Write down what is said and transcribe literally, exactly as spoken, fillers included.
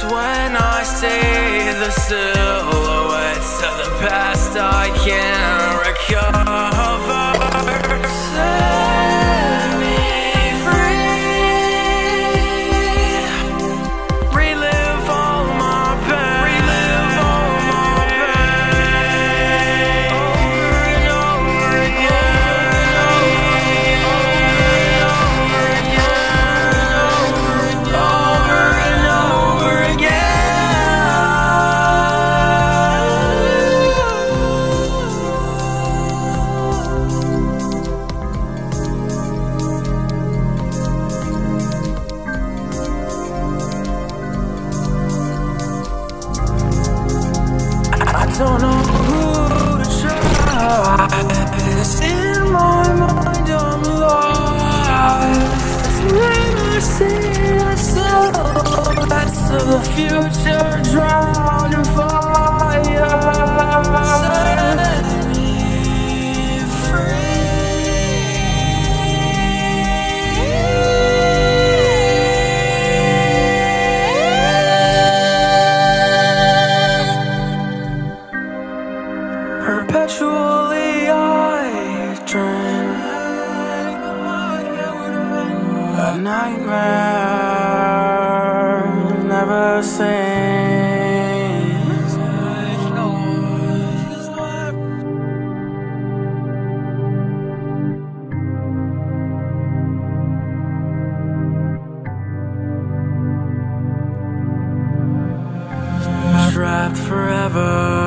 when I see the silhouettes of the past I can't recover. Set me free. Relive all my pain. Relive all my pain. Over and over again. Over and over again. Over and over I don't know who to trust. In my mind I'm lost. Never see the silhouettes of the future drowned in fire. Set me perpetually I dream a nightmare never seen. Trapped forever.